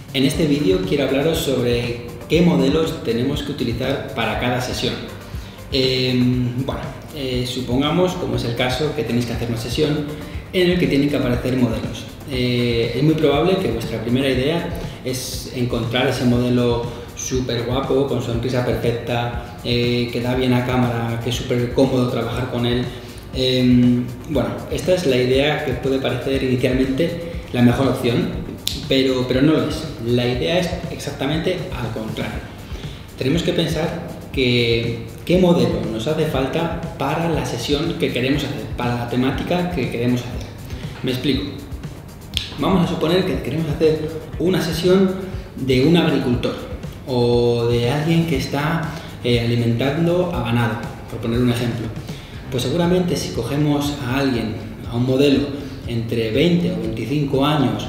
En este vídeo quiero hablaros sobre qué modelos tenemos que utilizar para cada sesión. Supongamos, como es el caso, que tenéis que hacer una sesión en la que tienen que aparecer modelos. Es muy probable que vuestra primera idea es encontrar ese modelo súper guapo, con sonrisa perfecta, que da bien a cámara, que es súper cómodo trabajar con él. Esta es la idea que puede parecer inicialmente la mejor opción, pero no lo es. La idea es exactamente al contrario. Tenemos que pensar qué modelo nos hace falta para la sesión que queremos hacer, para la temática que queremos hacer. Me explico. Vamos a suponer que queremos hacer una sesión de un agricultor o de alguien que está alimentando a ganado, por poner un ejemplo. Pues seguramente si cogemos a alguien, a un modelo entre 20 o 25 años,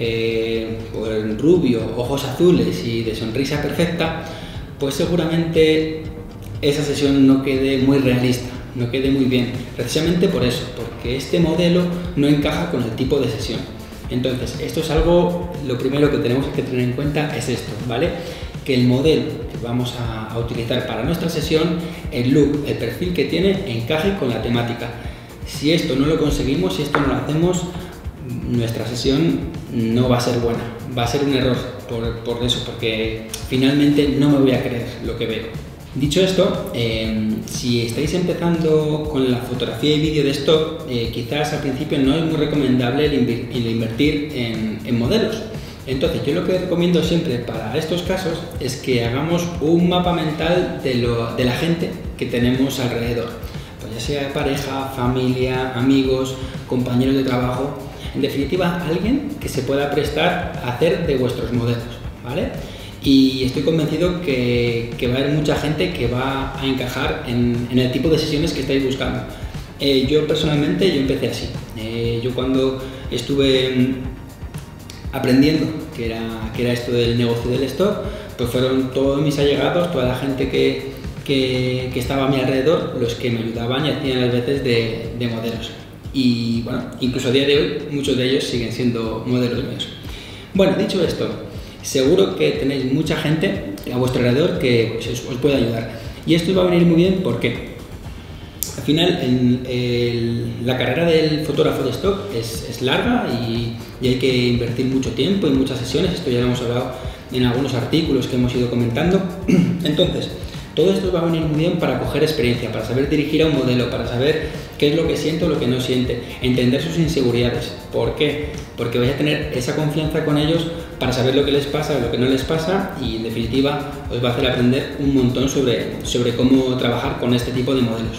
rubio, ojos azules y de sonrisa perfecta, pues seguramente esa sesión no quede muy realista, no quede muy bien, precisamente por eso, porque este modelo no encaja con el tipo de sesión. Entonces, esto es algo, lo primero que tenemos que tener en cuenta es esto, ¿vale? Que el modelo que vamos a utilizar para nuestra sesión, el look, el perfil que tiene, encaje con la temática. Si esto no lo conseguimos, si esto no lo hacemos, nuestra sesión no va a ser buena, va a ser un error por eso, porque finalmente no me voy a creer lo que veo. Dicho esto, si estáis empezando con la fotografía y vídeo de stock, quizás al principio no es muy recomendable el invertir en modelos. Entonces, yo lo que recomiendo siempre para estos casos es que hagamos un mapa mental de la gente que tenemos alrededor, pues ya sea pareja, familia, amigos, compañeros de trabajo, en definitiva, alguien que se pueda prestar a hacer de vuestros modelos, ¿vale? Y estoy convencido que va a haber mucha gente que va a encajar en el tipo de sesiones que estáis buscando. Yo personalmente, yo empecé así. Yo cuando estuve aprendiendo que era esto del negocio del stock, pues fueron todos mis allegados, toda la gente que estaba a mi alrededor, los que me ayudaban y hacían las veces de modelos. Y bueno, incluso a día de hoy muchos de ellos siguen siendo modelos míos. Bueno, dicho esto, seguro que tenéis mucha gente a vuestro alrededor que os puede ayudar. Y esto va a venir muy bien porque al final la carrera del fotógrafo de stock es larga y hay que invertir mucho tiempo y muchas sesiones. Esto ya lo hemos hablado en algunos artículos que hemos ido comentando. Entonces, todo esto va a venir muy bien para coger experiencia, para saber dirigir a un modelo, para saber qué es lo que siente o lo que no siente, entender sus inseguridades. ¿Por qué? Porque vais a tener esa confianza con ellos para saber lo que les pasa o lo que no les pasa y en definitiva os va a hacer aprender un montón sobre cómo trabajar con este tipo de modelos.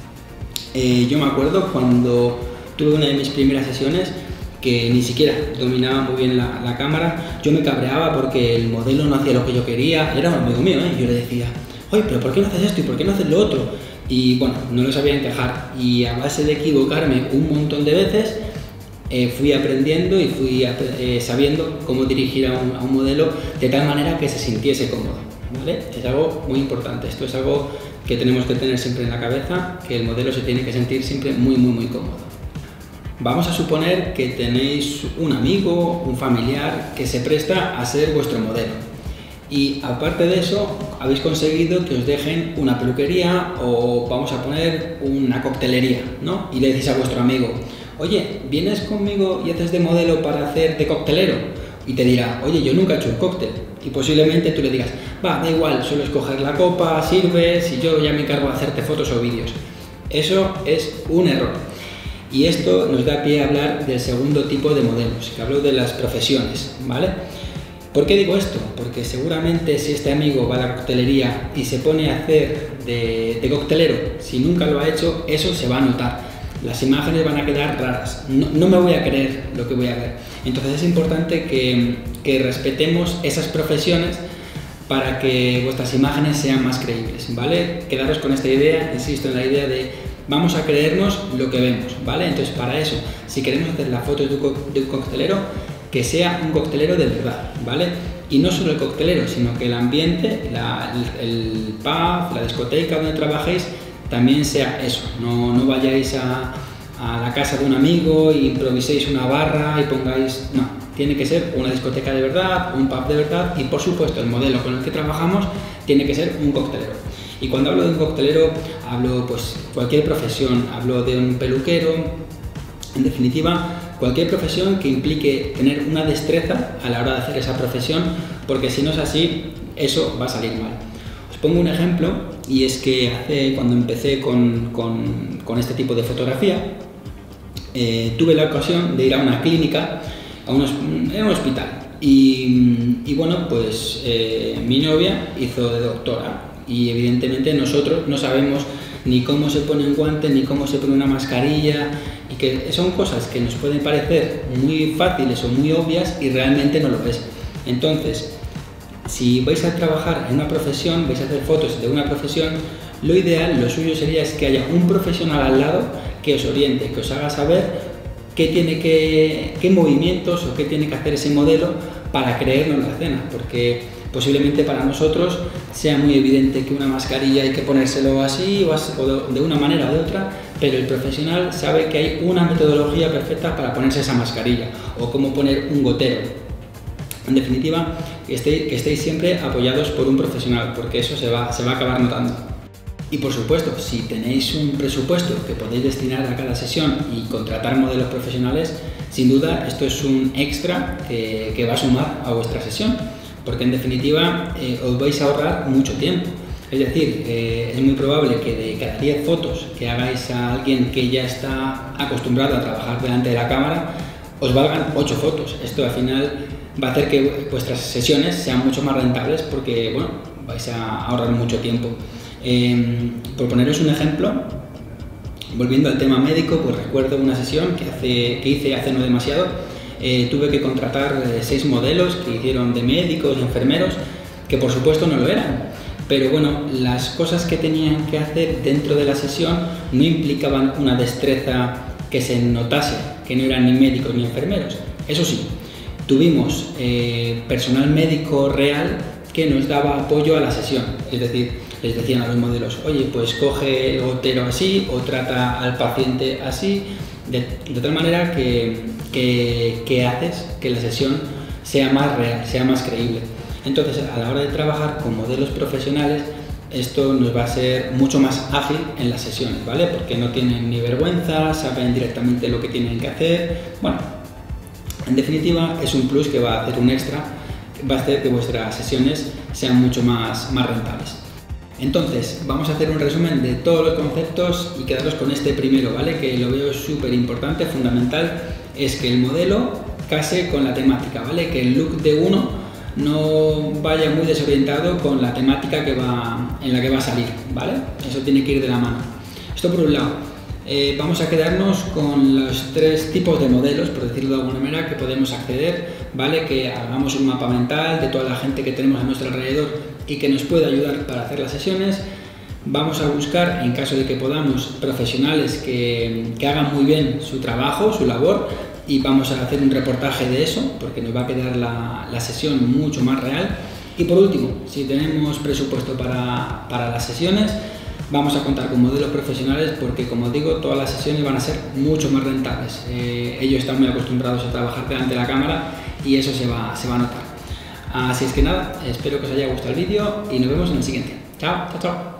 Yo me acuerdo cuando tuve una de mis primeras sesiones que ni siquiera dominaba muy bien la cámara, yo me cabreaba porque el modelo no hacía lo que yo quería, era un amigo mío, y yo le decía: oye, pero ¿por qué no haces esto y por qué no haces lo otro? Y bueno, no lo sabía encajar y a base de equivocarme un montón de veces fui aprendiendo y fui sabiendo cómo dirigir a un modelo de tal manera que se sintiese cómodo, ¿vale? Es algo muy importante, esto es algo que tenemos que tener siempre en la cabeza, que el modelo se tiene que sentir siempre muy cómodo. Vamos a suponer que tenéis un amigo, un familiar que se presta a ser vuestro modelo. Y aparte de eso, habéis conseguido que os dejen una peluquería o vamos a poner una coctelería, ¿no? Y le decís a vuestro amigo: oye, ¿vienes conmigo y haces de modelo para hacer de coctelero? Y te dirá: oye, yo nunca he hecho un cóctel. Y posiblemente tú le digas: va, da igual, solo escoger la copa, sirves y yo ya me encargo de hacerte fotos o vídeos. Eso es un error. Y esto nos da pie a hablar del segundo tipo de modelos, que hablo de las profesiones, ¿vale? ¿Por qué digo esto? Porque seguramente si este amigo va a la coctelería y se pone a hacer de coctelero, si nunca lo ha hecho, eso se va a notar. Las imágenes van a quedar raras, no me voy a creer lo que voy a ver. Entonces es importante que respetemos esas profesiones para que vuestras imágenes sean más creíbles, ¿vale? Quedaros con esta idea, insisto en la idea de vamos a creernos lo que vemos, ¿vale? Entonces para eso, si queremos hacer la foto de un coctelero, que sea un coctelero de verdad, ¿vale? Y no solo el coctelero, sino que el ambiente, el pub, la discoteca donde trabajéis, también sea eso. No vayáis a la casa de un amigo y improviséis una barra y pongáis... No, tiene que ser una discoteca de verdad, un pub de verdad y por supuesto el modelo con el que trabajamos tiene que ser un coctelero. Y cuando hablo de un coctelero hablo pues cualquier profesión, hablo de un peluquero, en definitiva cualquier profesión que implique tener una destreza a la hora de hacer esa profesión, porque si no es así eso va a salir mal. Os pongo un ejemplo y es que cuando empecé con este tipo de fotografía tuve la ocasión de ir a una clínica, en un hospital y bueno, pues mi novia hizo de doctora y evidentemente nosotros no sabemos ni cómo se pone un guante, ni cómo se pone una mascarilla, y que son cosas que nos pueden parecer muy fáciles o muy obvias y realmente no lo es. Entonces, si vais a trabajar en una profesión, vais a hacer fotos de una profesión, lo ideal, lo suyo sería es que haya un profesional al lado que os oriente, que os haga saber qué movimientos o qué tiene que hacer ese modelo para creernos la escena, porque posiblemente para nosotros sea muy evidente que una mascarilla hay que ponérselo así o de una manera o de otra, pero el profesional sabe que hay una metodología perfecta para ponerse esa mascarilla o cómo poner un gotero. En definitiva, que estéis siempre apoyados por un profesional, porque eso se va a acabar notando. Y por supuesto, si tenéis un presupuesto que podéis destinar a cada sesión y contratar modelos profesionales, sin duda esto es un extra que va a sumar a vuestra sesión, porque en definitiva os vais a ahorrar mucho tiempo. Es decir, es muy probable que de cada 10 fotos que hagáis a alguien que ya está acostumbrado a trabajar delante de la cámara, os valgan 8 fotos. Esto al final va a hacer que vuestras sesiones sean mucho más rentables porque bueno, vais a ahorrar mucho tiempo. Por poneros un ejemplo, volviendo al tema médico, pues recuerdo una sesión que hice hace no demasiado. Tuve que contratar 6 modelos que hicieron de médicos y enfermeros, que por supuesto no lo eran, pero bueno, las cosas que tenían que hacer dentro de la sesión no implicaban una destreza que se notase, que no eran ni médicos ni enfermeros. Eso sí, tuvimos personal médico real que nos daba apoyo a la sesión, es decir, les decían a los modelos, oye, pues coge el gotero así o trata al paciente así, de tal manera que haces que la sesión sea más real, sea más creíble. Entonces, a la hora de trabajar con modelos profesionales, esto nos va a ser mucho más ágil en las sesiones, ¿vale? Porque no tienen ni vergüenza, saben directamente lo que tienen que hacer. Bueno, en definitiva, es un plus que va a hacer un extra, va a hacer que vuestras sesiones sean mucho más rentables. Entonces, vamos a hacer un resumen de todos los conceptos y quedaros con este primero, ¿vale? Que lo veo súper importante, fundamental, es que el modelo case con la temática, ¿vale? Que el look de uno no vaya muy desorientado con la temática en la que va a salir, ¿vale? Eso tiene que ir de la mano. Esto por un lado. Vamos a quedarnos con los 3 tipos de modelos, por decirlo de alguna manera, que podemos acceder, ¿vale? Que hagamos un mapa mental de toda la gente que tenemos a nuestro alrededor y que nos pueda ayudar para hacer las sesiones. Vamos a buscar, en caso de que podamos, profesionales que hagan muy bien su trabajo, su labor, y vamos a hacer un reportaje de eso, porque nos va a quedar la sesión mucho más real. Y por último, si tenemos presupuesto para las sesiones, vamos a contar con modelos profesionales porque, como digo, todas las sesiones van a ser mucho más rentables. Ellos están muy acostumbrados a trabajar delante de la cámara y eso se va a notar. Así es que nada, espero que os haya gustado el vídeo y nos vemos en el siguiente. Chao, chao, chao.